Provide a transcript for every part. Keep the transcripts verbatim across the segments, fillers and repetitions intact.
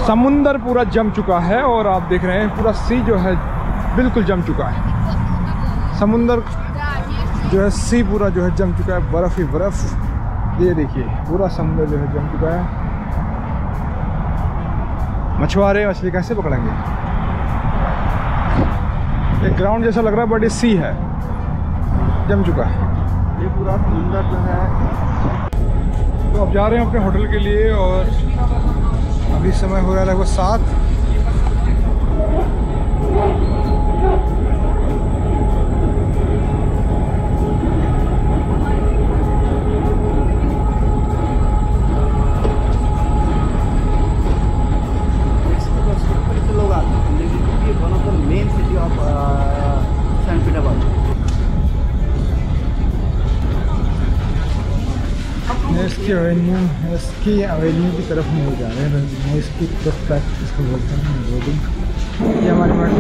समुंदर पूरा जम चुका है और आप देख रहे हैं पूरा सी जो है बिल्कुल जम चुका है। समुंदर जो है सी पूरा जो है जम चुका है, बर्फ़ ही बर्फ़। ये देखिए पूरा समुंदर जो है जम चुका है। मछुआरे मछली कैसे पकड़ेंगे? एक ग्राउंड जैसा लग रहा है बट ये सी है, जम चुका है ये पूरा समुंदर जो है। तो अब जा रहे हैं अपने होटल के लिए और अभी समय हो रहा है लगभग सात। इसकी एवेन्यू इसकी एवेन्यू की तरफ हम लोग जा रहे हैं। इसकी प्रोस्पेक्ट इसको बोलते हैं रोडिंग। ये हमारी मेट्रो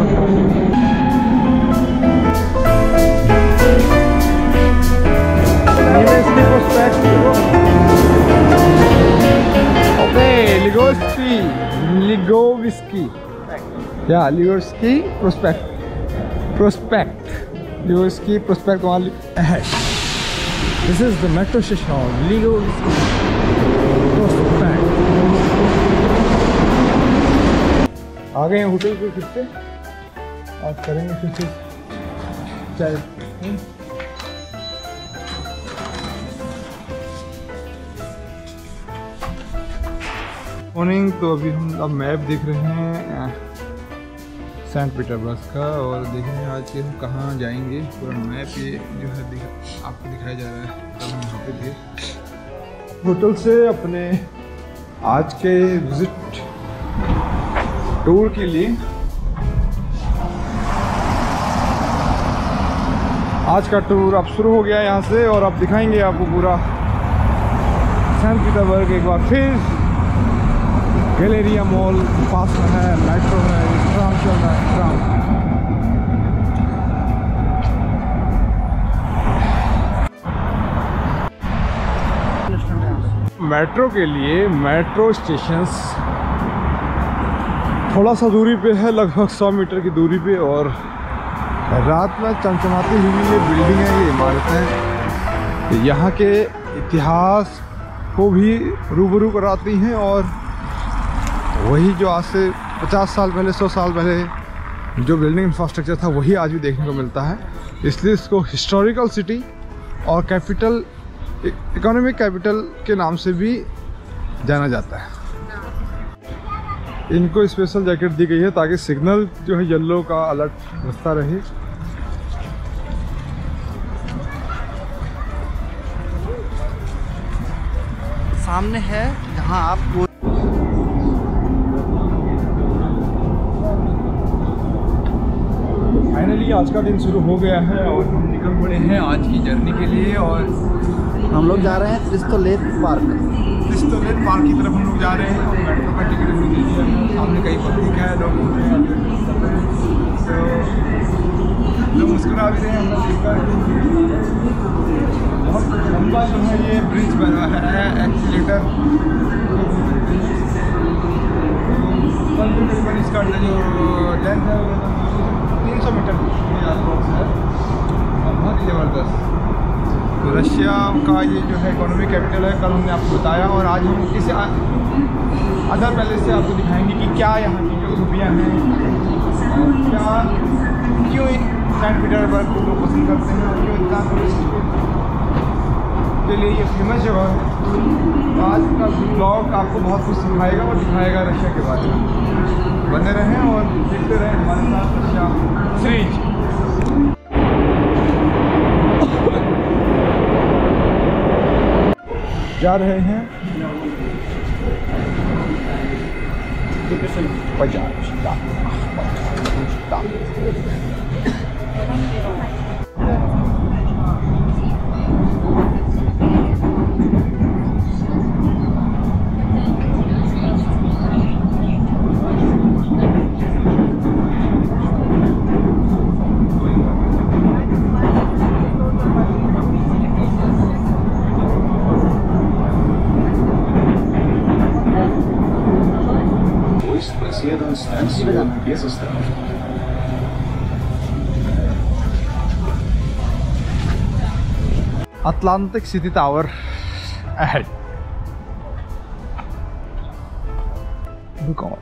इसकी प्रोस्पेक्ट। ओके लिगोस्की लिगोविस्की या Ligovsky Prospect Prospect Ligovsky Prospect वहाँ है। This is the metro station of Ligo Prospect। आ गए हैं होटल पे फिर से और करेंगे फिर से चाय। मॉर्निंग। तो अभी हम अब मैप देख रहे हैं सेंट पीटर्सबर्ग का और देख रहे हैं आज के हम कहाँ जाएंगे। पूरा मैप ये जो है दिखा, आपको दिखाया जा रहा है। तो हम यहाँ पे थे होटल से अपने आज के विजिट टूर के लिए। आज का टूर अब शुरू हो गया यहाँ से और अब दिखाएंगे आपको पूरा सेंट पीटर्सबर्ग एक बार फिर। गैलेरिया मॉल पास में है, मेट्रो है, ट्राम चल रहा है ट्राम। मेट्रो के लिए मेट्रो स्टेशंस थोड़ा सा दूरी पे है, लगभग सौ मीटर की दूरी पे। और रात में चमचमाती हुई ये बिल्डिंग है, ये इमारतें यहाँ के इतिहास को भी रूबरू कराती हैं। और वही जो आज से पचास साल पहले सौ साल पहले जो बिल्डिंग इंफ्रास्ट्रक्चर था वही आज भी देखने को मिलता है। इसलिए इसको हिस्टोरिकल सिटी और कैपिटल इकोनॉमिक कैपिटल के नाम से भी जाना जाता है। इनको स्पेशल जैकेट दी गई है ताकि सिग्नल जो है येलो का अलर्ट बजता रहे। सामने है जहां आप फाइनली आज का दिन शुरू हो गया है और हम निकल पड़े हैं आज की जर्नी के लिए। और हम लोग जा रहे हैं क्रिस्टो लेक पार्क। क्रिस्टो लेक पार्क की तरफ हम लोग जा रहे हैं। और मेट्रो का टिकट भी ले लिया है। सामने कई पब्लिक है, लोग लोग मुस्कुरा भी रहे हैं। हमने देखा बहुत लंबा जो है ये ब्रिज बना है, एक्सीलेटर तकरीबन इसका जो लेंथ है तीन सौ मीटर के आसपास है और बहुत ही ज़बरदस्त। तो रशिया का ये जो है इकोनॉमिक कैपिटल है, कल हमने आपको बताया। और आज हम इसे अदर पहले से आपको दिखाएंगे कि क्या यहाँ की जो खूबियाँ हैं और क्या क्यों सेंट पीटर्सबर्ग को लोग पसंद करते हैं और क्यों इतना टूरिस्ट के लिए ये फेमस जगह है। तो आज का ब्लॉग आपको बहुत कुछ सिखाएगा और दिखाएगा रशिया के बारे में। बने रहें और देखते रहें हमारे साथ रशिया सीरीज। जा रहे हैं Bajaj Distanzieren System. Atlantic City Tower ahead. Look on.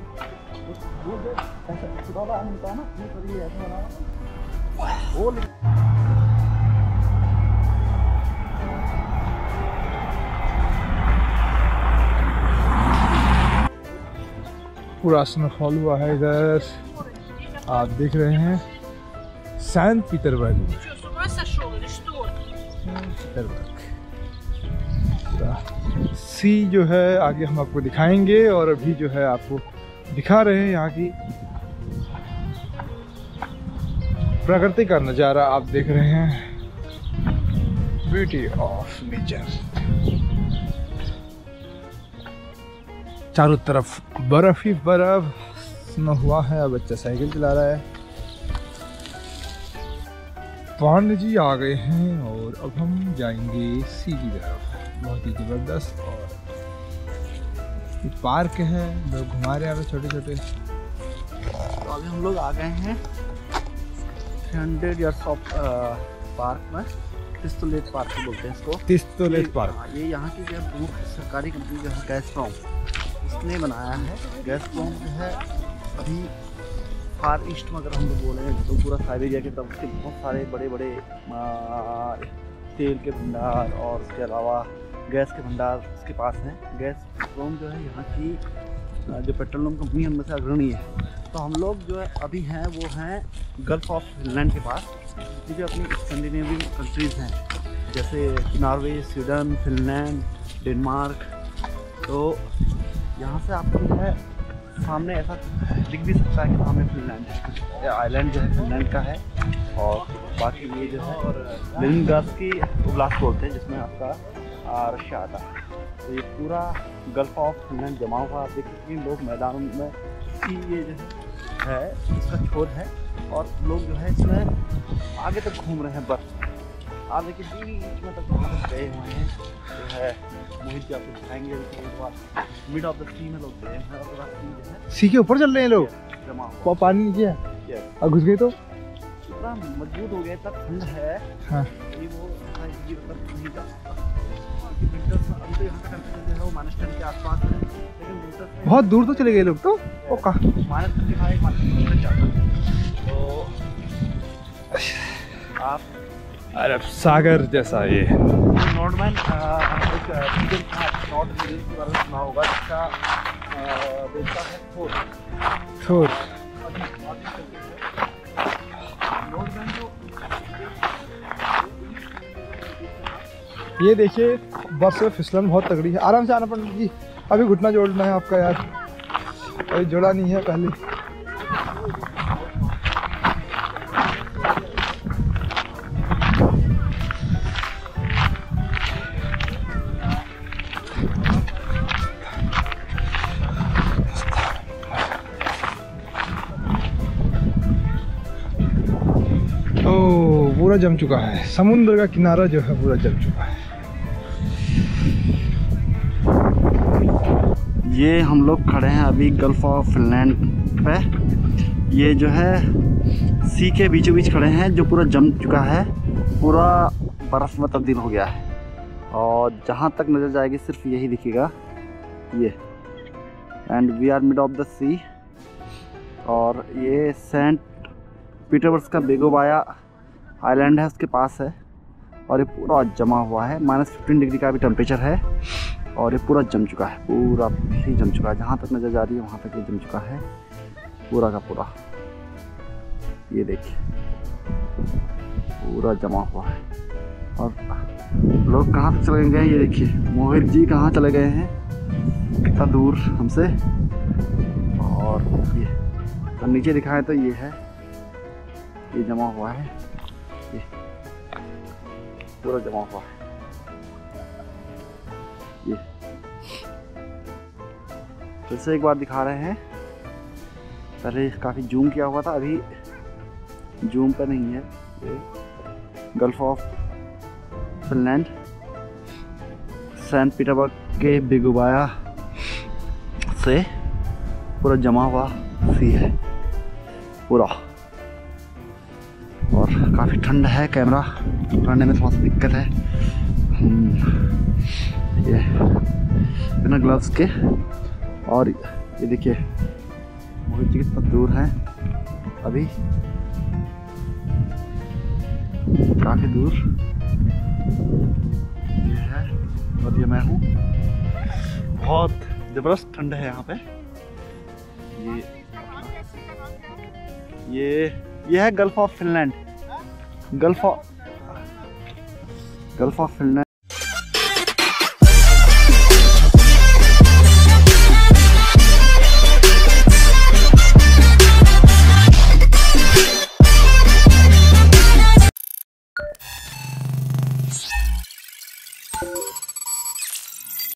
पूरा स्नोफॉल हुआ है इधर, आप देख रहे हैं सेंट पीटर्सबर्ग। सी जो है आगे हम आपको दिखाएंगे, और अभी जो है आपको दिखा रहे हैं यहाँ की प्रकृति का नज़ारा। आप देख रहे हैं ब्यूटी ऑफ नेचर। चारों तरफ बर्फ ही बर्फ, स्नो हुआ है। अब बच्चा साइकिल चला रहा है। पांडे जी आ गए हैं और अब हम जाएंगे सी की तरफ। बहुत ही ज़बरदस्त और ये पार्क है, लोग घुमा रहे हैं यहाँ पे छोटे छोटे। तो अभी हम लोग आ गए हैं हंड्रेड इयर्स ऑफ पार्क में। तिस्तुलेट पार्क बोलते हैं इसको। तिस्तुलेट पार्क। ये यहाँ की जो प्रमुख सरकारी कंपनी जो है गैसप्रॉम, उसने बनाया है। गैसप्रॉम जो है अभी फार ईस्ट में अगर हम लोग बोले तो पूरा साइबेरिया की तरफ के बहुत सारे बड़े बड़े तेल के भंडार और उसके अलावा गैस के भंडार उसके पास हैं। गैसप्रॉम जो है यहाँ की जो पेट्रोलियम कंपनी है उनमें से अग्रणी है। तो हम लोग जो है अभी हैं वो हैं गल्फ ऑफ फिनलैंड के पास। ये जो अपनी स्कैंडिनेवियन कंट्रीज़ हैं जैसे नॉर्वे, स्वीडन, फिनलैंड, डेनमार्क। तो यहाँ से आपको जो है सामने ऐसा दिख भी सकता है कि सामने फिनलैंड है। आइलैंड जो है फिनलैंड का है। और बाकी ये जो है लेनिनग्राड्स्की ओब्लास्ट बोलते हैं जिसमें आपका रशिया आता है। तो ये पूरा गल्फ ऑफ फिनलैंड जमा हुआ आप देख सकते हैं। लोग मैदानों में की ये जो है इसका छोर है और लोग जो है इसमें आगे तक घूम रहे हैं। बस आप देखिए बीच में तक वहाँ तक गए हुए हैं। जो है मोहित जी आपको दिखाएंगे मिड ऑफ द सी में लोग गए हैं। और सी जो है सी के ऊपर चल रहे हैं लोग, जमा हुआ पानी नीचे है और घुस गए तो इतना मजबूत हो गया, इतना ठंड है। हाँ। कि वो ये मतलब नहीं जा सकता क्योंकि विंटर्स में अभी तो यहाँ का टेम्परेचर जो है वो माइनस टेन के आसपास है, लेकिन विंटर्स में बहुत दूर तो चले गए लोग तो वो कहाँ minus twenty five minus twenty जाता है। तो आप अरब सागर जैसा ये नॉर्डमैन एक रीजन था, नॉर्थ रीजन के बारे में सुना होगा, जिसका देवता है थोर। थोर नॉर्डमैन जो ये देखिए बस में फिसलन बहुत तगड़ी है। आराम से आना पंडित जी, अभी घुटना जोड़ना है आपका यार, अभी जोड़ा नहीं है पहले। ओह पूरा जम चुका है, समुद्र का किनारा जो है पूरा जम चुका है। ये हम लोग खड़े हैं अभी गल्फ ऑफ फिनलैंड पे। ये जो है सी के बीचों बीच खड़े हैं जो पूरा जम चुका है, पूरा बर्फ़ में तब्दील हो गया है। और जहाँ तक नज़र जाएगी सिर्फ यही दिखेगा ये। And we are mid of the sea. और ये सेंट पीटर्सबर्ग का बेगोबाया आइलैंड है, उसके पास है। और ये पूरा जमा हुआ है, माइनस फिफ्टीन डिग्री का भी टेम्परेचर है। और ये पूरा जम चुका है, पूरा ही जम चुका है। जहाँ तक नज़र जा रही है वहाँ तक ये जम चुका है पूरा का पूरा। ये देखिए पूरा जमा हुआ है। और लोग कहाँ तक चले गए हैं ये देखिए, मोहित जी कहाँ चले गए हैं इतना दूर हमसे। और ये और नीचे दिखाएं तो ये है, ये जमा हुआ है, ये पूरा जमा हुआ है। ये फिर से एक बार दिखा रहे हैं, पहले काफ़ी जूम किया हुआ था, अभी जूम पे नहीं है। ये Gulf of Finland Saint Petersburg के बेगोबाया से पूरा जमा हुआ सी है पूरा, और काफ़ी ठंड है। कैमरा पकड़ने में थोड़ा सा दिक्कत है। ये बिना ग्लव्स के, और ये देखिए मोहित जी कितना दूर है अभी, काफ़ी दूर ये है, और ये मैं हूँ। बहुत ज़बरदस्त ठंड है यहाँ पे। ये ये ये है Gulf of Finland, Gulf of Gulf of Finland.